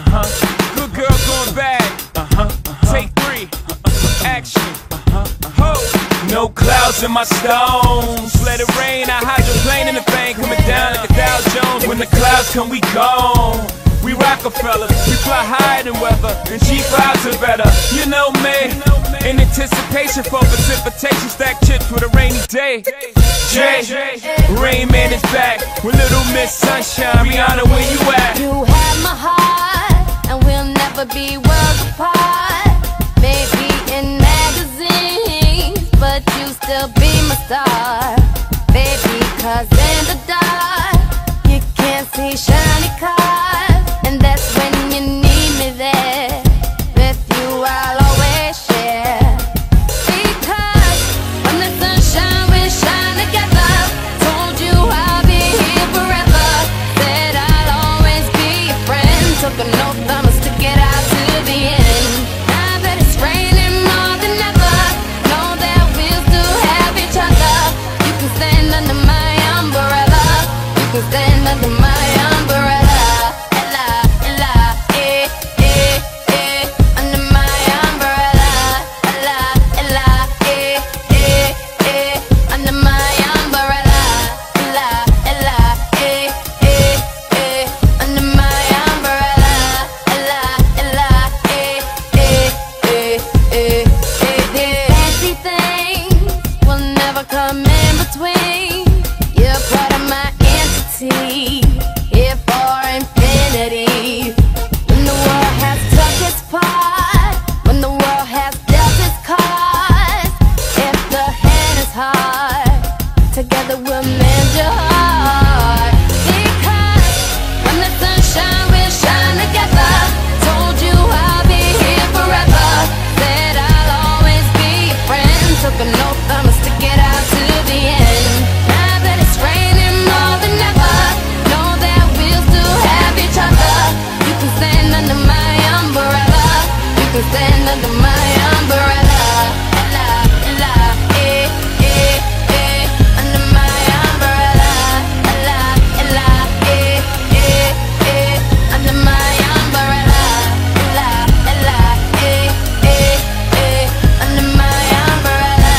Good girl going bad. Take 3. Action. Ho. No clouds in my stones. Let it rain. I hydroplane in the thing, coming down like a Dow Jones. When the clouds come, we gone. We Roc-A-Fellas, we fly higher than weather, and cheap vibes are better. You know me, in anticipation for precipitation, stack chips with a rainy day. Jay, Rain Man is back with Little Miss Sunshine. Rihanna, where you at? You have my heart, and we'll never be worlds apart. Maybe in magazines, but you still be my star. Baby, 'cause in the dark, you can't see shiny cars. And that's when you need me there. With you I'll always share. Because when the sunshine will shine together. Told you I'll be here forever. Said I'll always be your friend. Took an oath I'ma stick it out to the end. Now that it's raining more than ever, know that we'll still have each other. You can stand under my umbrella. You can stand under my umbrella. Come in between. You're part of my entity, here for infinity. When the world has took its part, when the world has dealt its cards, if the hand is hard, together we'll mend your heart. Because when the sunshine will shine together. Told you I'll be here forever. Said I'll always be your friend. Took an oath I'ma stick it out to the end. Now that it's raining more than ever, know that we'll still have each other. You can stand under my umbrella. You can stand under my umbrella. Ella, ella, under my umbrella. Ella, ella, under my umbrella. Ella, ella, under my umbrella.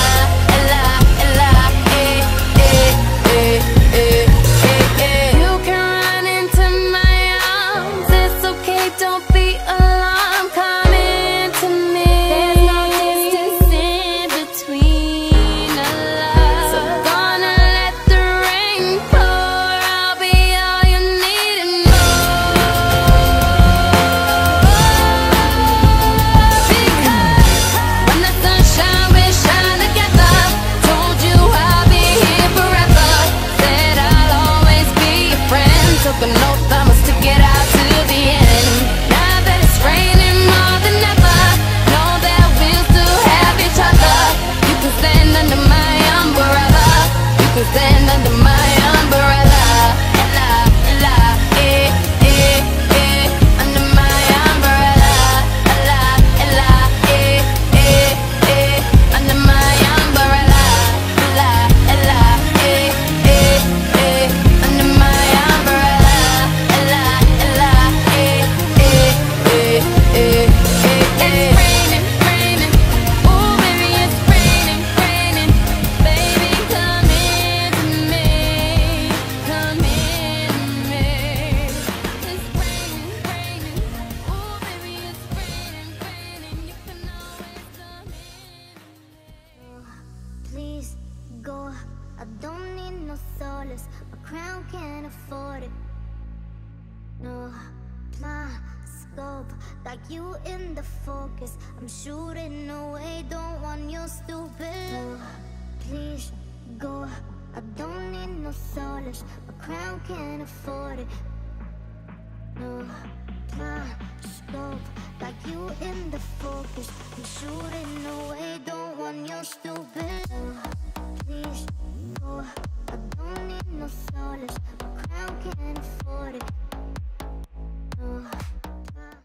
You can run into my arms. It's okay, don't be alarmed. Come into me. There's no distance in between us. So gonna let the rain pour. I'll be all you need and more. Because when the sunshine will shine together. Told you I'll be here forever. Said I'll always be your friend. Took an oath I'ma stick it out to the end. Now that it's raining more than ever, know that we'll still have each other. You can stand under my umbrella. You can stand under my umbrella. Ella, ella, under my umbrella. Ella, ella, under my umbrella. Ella, ella, under my umbrella. Ella, ella, it's raining, raining. Ooh, baby, it's raining, raining. Baby, come into me. Come into me. It's raining, raining. Ooh, baby, it's raining, raining. You can always come in. Please go. I don't need no solace. My crown can't afford it. No, my scope got you in the focus. I'm shooting away, don't want you stupid. No, please go. I don't need no solace. My crown can't afford it. No, my scope got you in the focus. I'm shooting away, don't want you stupid. No, please go. I don't need no solace. My crown can't afford it.